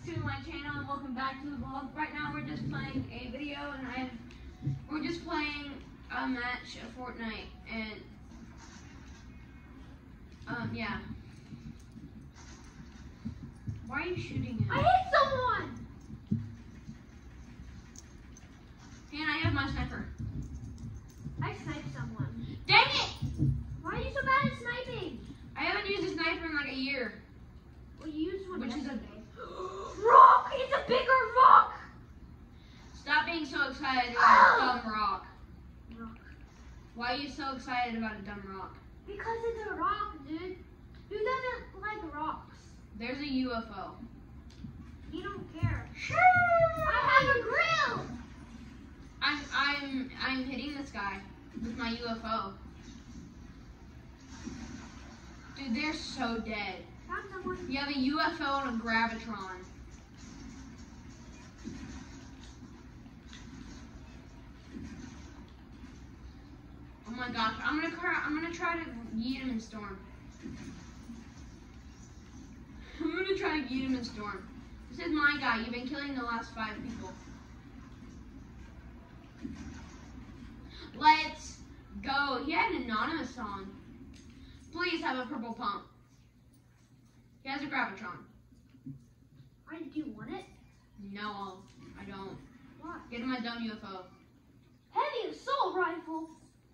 to my channel and welcome back to the vlog. Right now we're just playing a video and we're just playing a match of Fortnite and yeah. Why are you shooting him? I hit someone! And I have my sniper. I sniped someone. Dang it! Why are you so bad at sniping? I haven't used a sniper in like a year. Well, you used one Which is yesterday. Rock! It's a bigger rock! Stop being so excited about a dumb rock. Rock. Why are you so excited about a dumb rock? Because it's a rock, dude. Who doesn't like rocks? There's a UFO. You don't care. I have a grill! I'm hitting this guy with my UFO. Dude, they're so dead. Found someone. You have a UFO and a Gravitron. Oh my gosh, I'm gonna try to yeet him in Storm. I'm gonna try to yeet him in Storm. This is my guy. You've been killing the last 5 people. Let's go. He had an anonymous song. Please have a purple pump. He has a Gravitron. Why did you want it? No, I don't. Why? Get him my dumb UFO. Heavy assault rifle.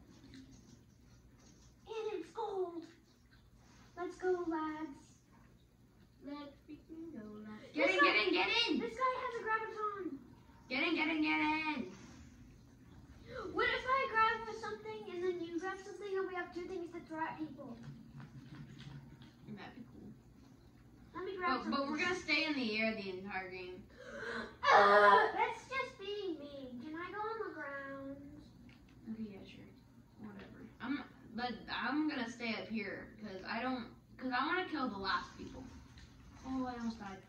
And it's gold. Let's go, lads. Let's freaking go. Get in! This guy has a Graviton. Get in! What if I grab something and then you grab something and we have 2 things to throw at people? That'd be cool. Let me grab something. But we're gonna stay in the air the entire game. That's just being mean. Can I go on the ground? Okay, yeah, sure. Whatever. I'm gonna stay up here because I want to kill the last people. Oh, I almost died.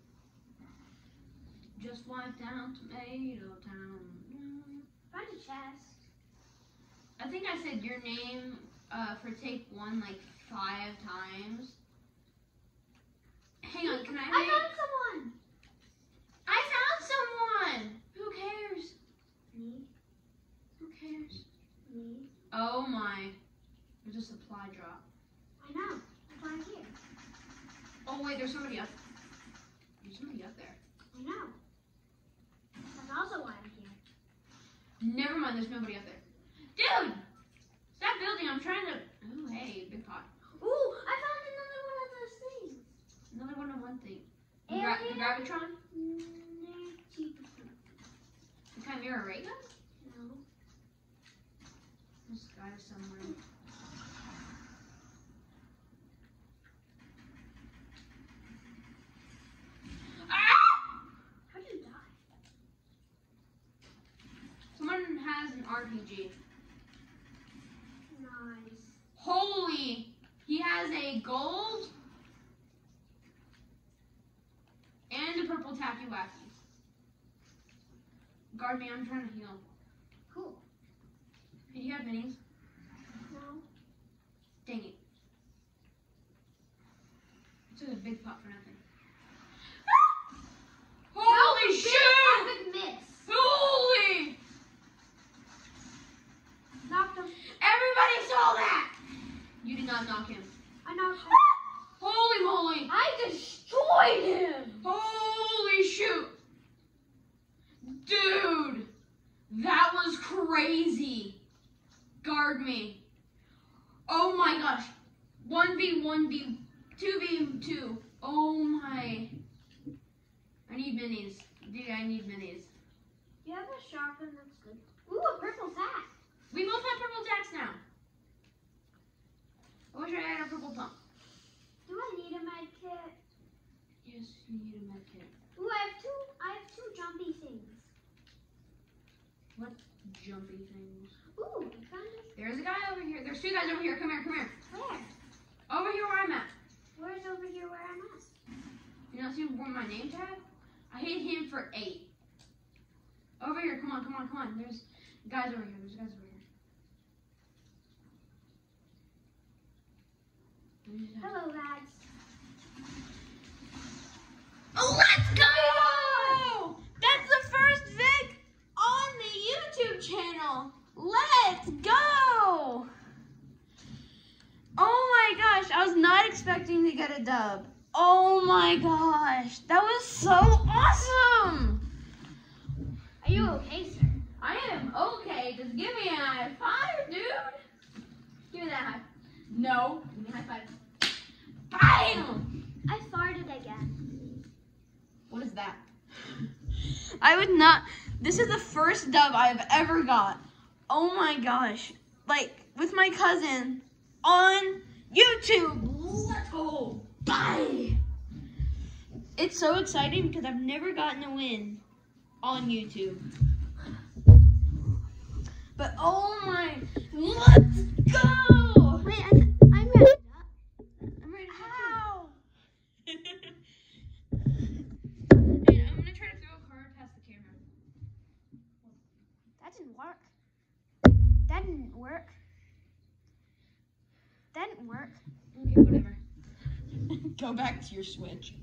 Just wiped down Tomato Town. Find a chest. I think I said your name for take 1 like 5 times. Hang on, can I found someone. I found someone! Who cares? Me. Who cares? Me. Oh my. There's a supply drop. I know. That's why I'm here. Oh wait, there's somebody up. There's somebody up there. I know. That's also why I'm here. Never mind, there's nobody up there. Dude! Stop building, I'm trying to... Oh, hey, big pot. Ooh, I found another one of those things. Another one thing. The Alien? Gravitron? 90%. The Chimera ray gun? No. This guy somewhere. How'd you die? Someone has an RPG. Nice. Holy! He has a gold and a purple tacky wacky. Guard me, I'm trying to heal. Cool. Do you have minis? No. Dang it. I took a big pot for nothing. Holy shit! Epic miss. Holy! Knocked him. Everybody saw that! You did not knock him. I knocked him. Holy moly! I destroyed him. Holy shoot! Dude! That was crazy! Guard me. Oh my gosh. 1v1v 2v2. Oh my. I need minis. Dude, I need minis. You have a shotgun, that's good. Ooh, a purple sack. We both have purple jacks now. I wish I had a purple pump. Do I need a med kit? Yes, you need a med kit. Ooh, I have two jumpy things. What jumpy things? Ooh, I found it. There's a guy over here. There's 2 guys over here. Come here. Where? Over here where I'm at. Where's over here where I'm at? You don't see my name tag? I hit him for 8. Over here. Come on. There's guys over here. Hello, lads. Oh, let's go! a dub. Oh my gosh, that was so awesome. Are you okay, sir? I am okay. Just give me a high five, dude. Give me that high. No. Give me a high five. Bam! I farted again. What is that? I would not. This is the first dub I've ever got. Oh my gosh. Like, with my cousin on YouTube. Let's go. Bye. It's so exciting because I've never gotten a win on YouTube. But oh my, let's go. Wait, I'm ready. I'm ready to Ow! Hey, I'm gonna try to throw a card past the camera. That didn't work. That didn't work. That didn't work. Okay, whatever. Go back to your Switch.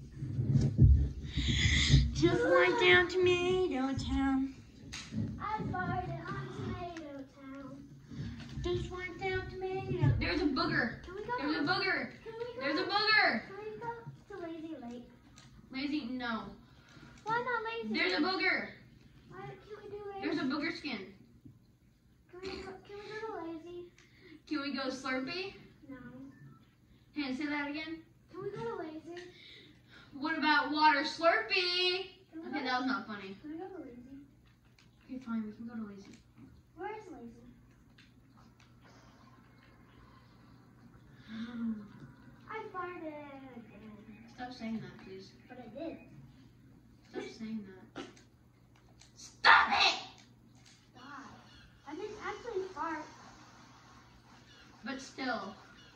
Just went down Tomato Town. I farted on Tomato Town. Just went down Tomato. There's a booger. Can we go? There's a booger. Can we go? There's a booger. Can we go to Lazy Lake? Lazy, no. Why not Lazy? There's a booger. Why can't we do Lazy? There's a booger skin. Can we go to Lazy? Can we go Slurpee? No. Hey, say that again. Can we go to Lazy? What about water Slurpee? Can we Okay, go? that was not funny. Can we go to Lazy? Okay, fine, we can go to Lazy. Where is Lazy? I farted again. Stop saying that, please. But I did. Stop saying that. Stop it! God. I didn't actually fart. But still.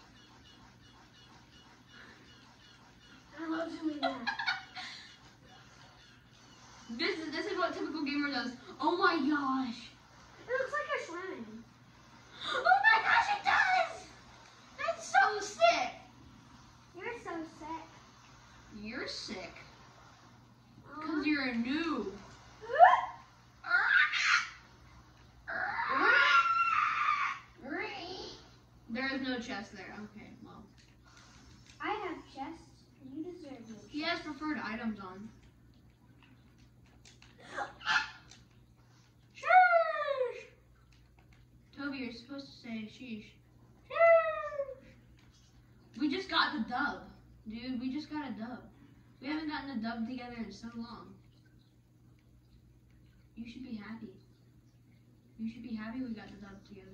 I love doing that. This is what typical gamer does. Oh my gosh. It looks like you're swimming. Oh my gosh, it does! That's so sick. You're so sick. You're sick. Because you're a noob. There is no chest there. Okay, well. I have chests, and you deserve it. He has preferred items on. Sheesh! Toby, you're supposed to say sheesh. Sheesh! We just got the dub. Dude, we just got a dub. We haven't gotten a dub together in so long. You should be happy. You should be happy we got the dub together.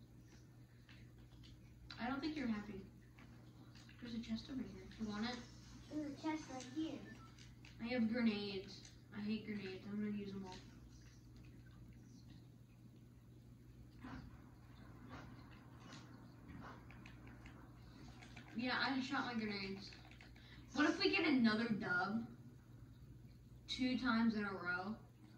I don't think you're happy. There's a chest over here. You want it? There's a chest right here. I have grenades. I hate grenades. I'm gonna use them all. Yeah, I shot my grenades. What if we get another dub 2 times in a row?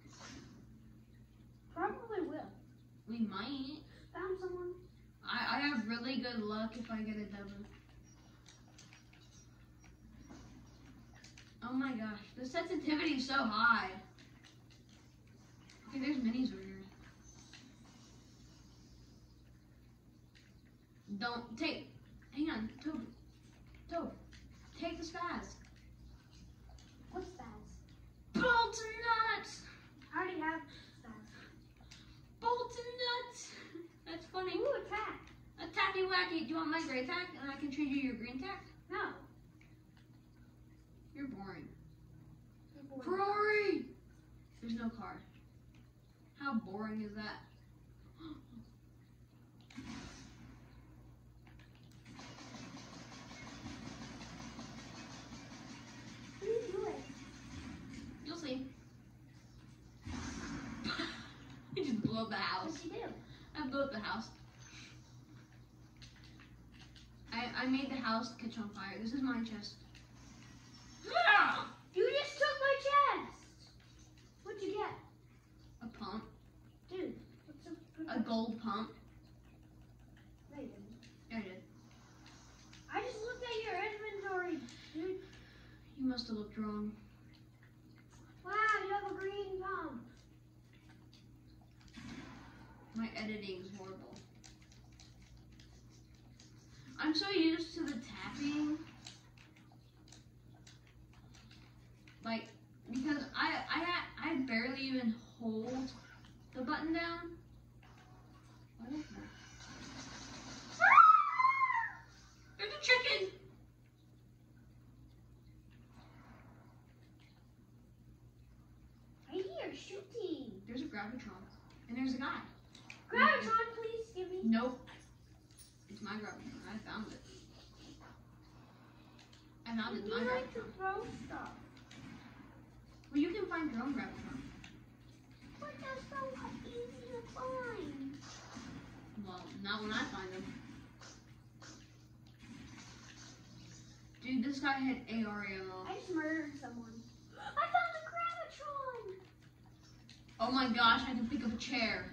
Probably will. We might. Found someone. I have really good luck if I get a dub. Oh my gosh, the sensitivity is so high. Okay, there's minis over here. Don't take. Hang on, Tobe, take the spaz. What's that? Bolts and nuts. I already have that. Bolts and nuts. That's funny. Ooh, attack. Attacky wacky. Do you want my gray attack and I can trade you your green attack? No. You're boring. You're bored. Ferrari. There's no car. How boring is that? What are you doing? You'll see. I just blew up the house. What'd you do? I blew up the house. I made the house catch on fire. This is my chest. You just took my chest. What'd you get? A pump. Dude, what's A gold pump. No, you didn't. Yeah, I did. I just looked at your inventory, dude. You must have looked wrong. Wow, you have a green pump. My editing is horrible. I'm so used to the tapping Like, because I barely even hold the button down. What is that? There's a chicken! Right here, shooting. There's a Gravitron. And there's a guy. Gravitron, please give me. Nope. It's my Gravitron. I found it. I found it. You My like to Gravitron. throw stuff. Well, you can find your own Gravitron. But they're so easy to find. Well, not when I find them. Dude, this guy had AR ammo. I just murdered someone. I found the Gravitron. Oh my gosh, I can pick up a chair.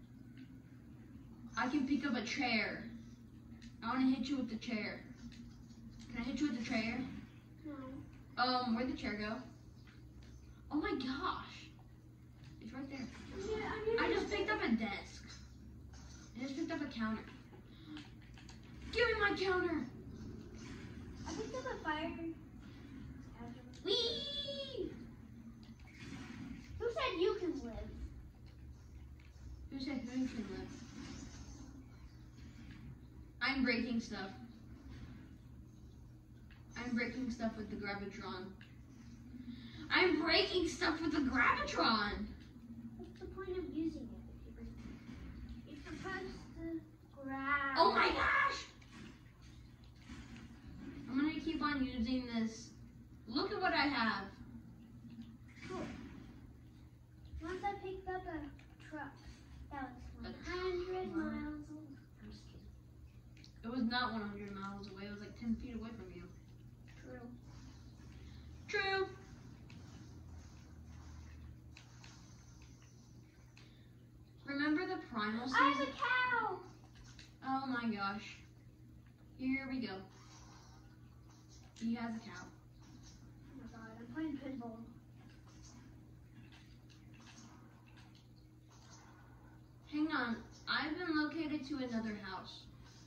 I can pick up a chair. I want to hit you with the chair. Can I hit you with the chair? No. Where'd the chair go? Oh my gosh. It's right there. I just picked up a desk. I just picked up a counter. Give me my counter. I picked up a fire. Whee! Who said you can live? Who said who can live? I'm breaking stuff. I'm breaking stuff with the Gravitron. I'm breaking stuff with the Gravitron! What's the point of using it if you break it? You're supposed to grab. Oh my gosh! I'm gonna keep on using this. Look at what I have. Cool. Once I picked up a truck that was 100 miles away. I'm just kidding. It was not 100 miles away. It was like 10 feet away from you. True. True. Remember the primal season? I have a cow. Oh my gosh. Here we go. He has a cow. Oh my god, I'm playing pinball. Hang on. I've been located to another house.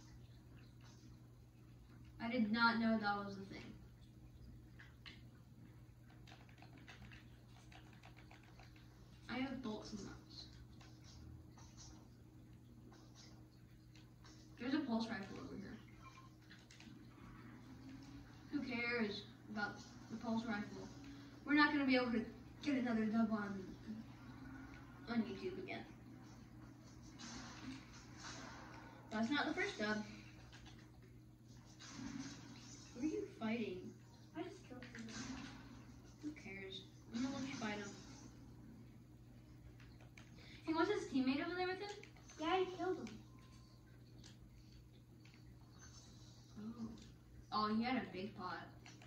I did not know that was a thing. I have bolts and nuts. There's a pulse rifle over here. Who cares about the pulse rifle? We're not going to be able to get another dub on YouTube again. That's not the first dub. Who are you fighting? I just killed him. Who cares? I'm gonna let you fight him. Hey, was his teammate over there with him? Yeah, I killed him. Oh. Oh, he had a big pot.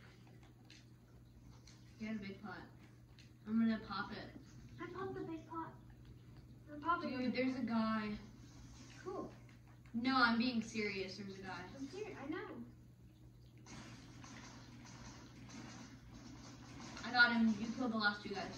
He had a big pot. I'm gonna pop it. I popped the big pot. I'm popping Dude, there's a guy. Cool. No, I'm being serious. There's a guy. I'm serious. I know. I got him. You killed the last two guys.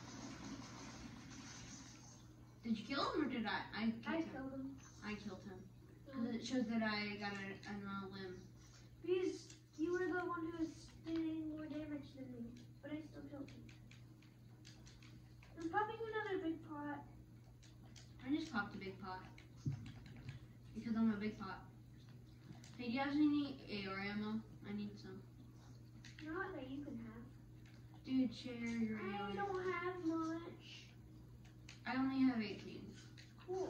Did you kill him or did I? I I killed him. killed him. I killed him. Because it shows that I got an limb. Because you were the one who was doing more damage than me. But I still killed him. I'm popping another big pot. I just popped a big pot. Because I'm a big pot. Hey, do you have any AR ammo? I need some. Not that you can have. Dude, share your I AR. don't have much. I only have 18. Cool.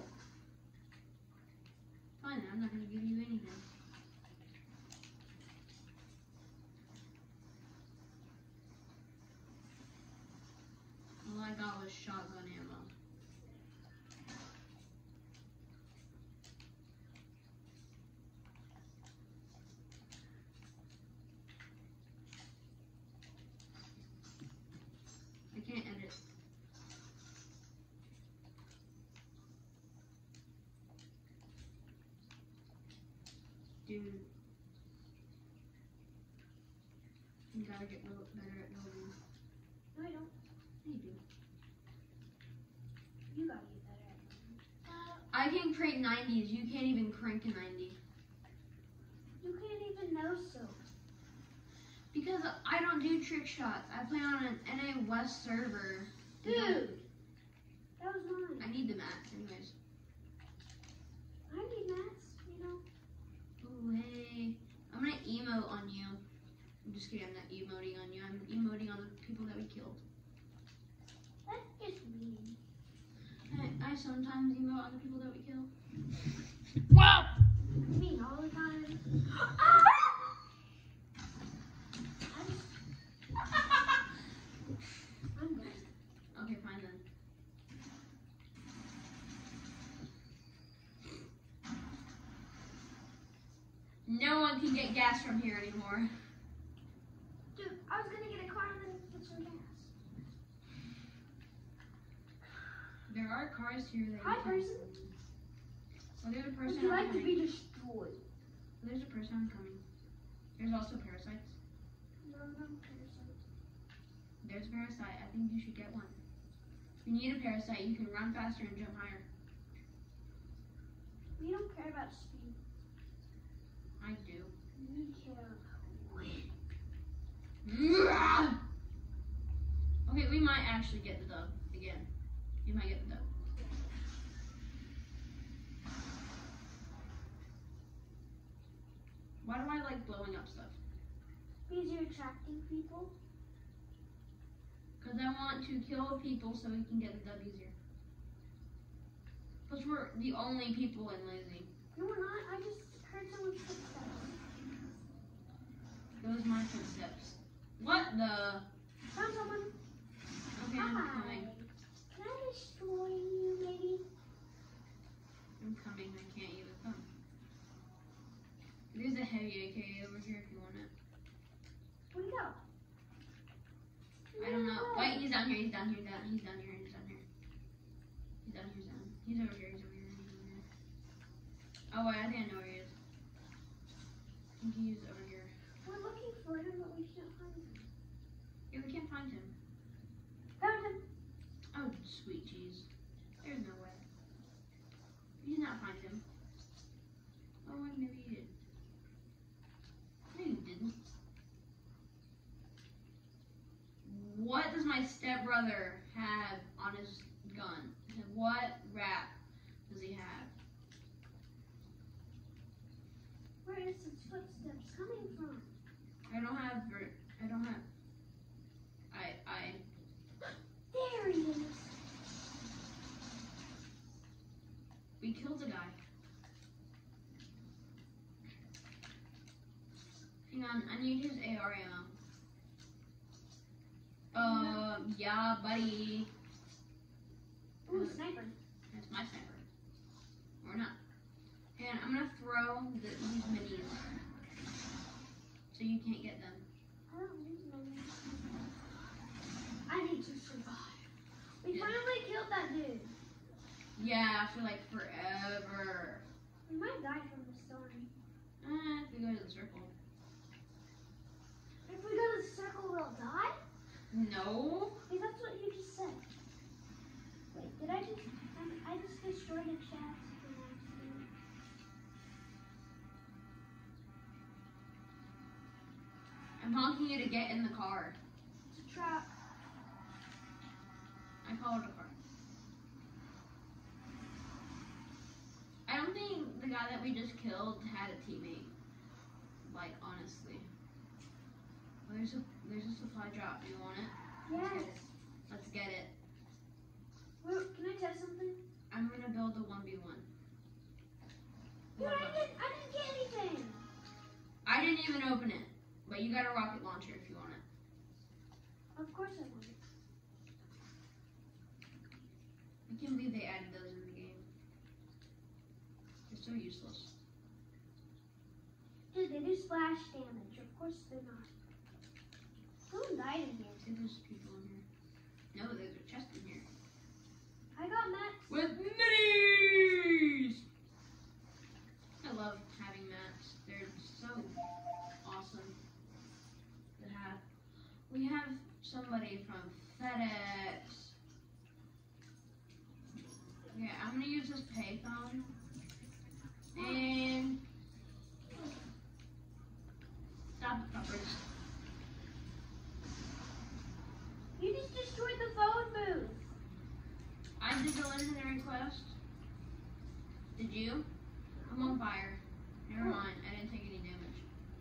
Fine, I'm not going to give you anything. All I got was shotgun ammo. I can't edit. Dude. You gotta get better at loading. No, I don't. You do. You gotta get better at it. I can crank 90s. You can't even crank a 90. You can't even know so. Because I don't do trick shots. I play on an NA West server. Dude, that was mine. I need the mats, anyways. I need mats, you know. Oh, hey. I'm gonna emote on you. I'm just kidding, I'm not emoting on you. I'm emoting on the people that we killed. That's just mean. I sometimes emote on the people that we kill. Wow! Mean all the time. I'm good. Okay, fine then. No one can get gas from here anymore. Dude, I was gonna get a car and then get some gas. There are cars here that Hi, you can- person. Oh, there's a Would person you like to coming. be destroyed? There's a person coming. There's also parasites. No, parasite. There's a parasite. I think you should get one. If you need a parasite, you can run faster and jump higher. We don't care about speed. I do. We care about win. Okay, we might actually get the dub again. You might get the dub. Why do I like blowing up stuff? Because you're attracting people. Because I want to kill people so we can get the dub easier. Plus we're the only people in Lazy. No, we're not. I just heard someone's footsteps. Those my footsteps. What the? Found someone. Okay, I'm Hi. coming. Can I destroy you, maybe? I'm coming. I can't even come. There's a heavy AK over here if you want it. Where'd he go? I don't know. No. Wait, he's down here. He's down here. He's down here. He's down here. He's down here. He's down. He's over here. He's over here. He's over here. Oh wait, I think I know where he is. I think he's over here. We're looking for him, but we can't find him. Yeah, we can't find him. Found him. Oh, sweet cheese. There's no way. We did not find him. Oh, wait, maybe he did. No, you didn't. What does my stepbrother have on his gun? What rap does he have? Where is his footsteps coming from? I don't have. There he is. We killed a guy. Hang on, I need his AR ammo. Yeah, buddy. Ooh, sniper. That's my sniper. Or not. And I'm gonna throw these minis. So you can't get them. I don't need money. I need to survive. We finally killed that dude. Yeah, after like forever. We might die from the storm. If we go to the circle. If we go to the circle, we'll die? No. Hey, that's what you just said. Wait, did I just... I just destroyed a chest. I'm honking you to get in the car. It's a trap. I call it a car. I don't think the guy that we just killed had a teammate. Like, honestly. Oh, there's a supply drop. Do you want it? Yes. Let's get it. Well, can I test something? I'm gonna build a 1v1. Dude, I didn't get anything. I didn't even open it. But you got a rocket launcher if you want it. Of course I want it. I can't believe they added those in the game. They're so useless. Dude, they do splash damage. Of course they're not. Someone died in here. See, there's people in here. No, there's a chest in here. I got Max. With minis! I love having mats. They're so awesome to have. We have somebody from FedEx. Yeah, I'm gonna use this payphone. And stop it, puppers. the phone booth. I did the legendary quest. Did you? I'm on fire. Never mind. I didn't take any damage.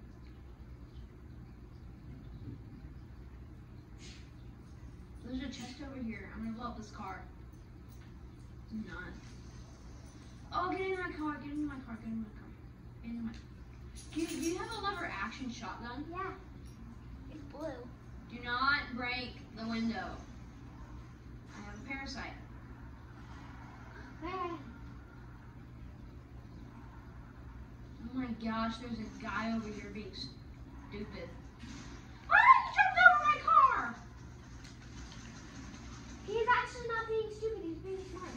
There's a chest over here. I'm gonna blow up this car. Not. Oh, get in my car. Get in my car. Get in my car. Get in my. Do you have a lever action shotgun? Yeah. It's blue. Do not break the window. I have a parasite. Hey. Oh my gosh, there's a guy over here being stupid. Ah, he jumped over my car! He's actually not being stupid, he's being smart.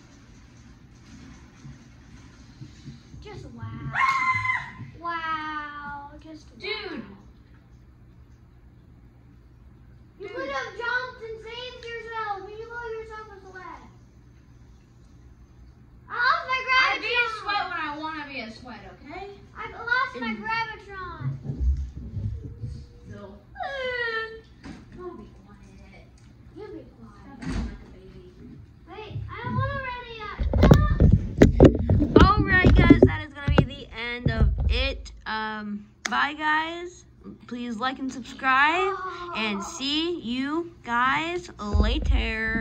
Just wow. Ah! Wow. Just wow. Dude! You could have jumped and saved yourself. You blow yourself a sweat. I lost my I Gravitron. be a sweat when I want to be a sweat, okay? I've lost my Gravitron. So. Don't be quiet. You be Stop quiet. acting like a baby. Wait, I don't want to ready yet. Alright guys, that is gonna be the end of it. Bye guys. Please like and subscribe and see you guys later.